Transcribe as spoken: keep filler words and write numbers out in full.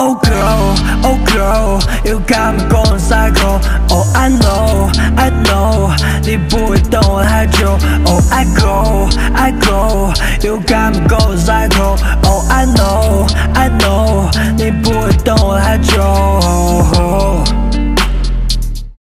Oh girl, oh girl, you got me going psycho. Oh I know, I know， 你不会等我太久。Oh I go, I go, you got me going psycho. Oh I know, I know， 你不会等我太久。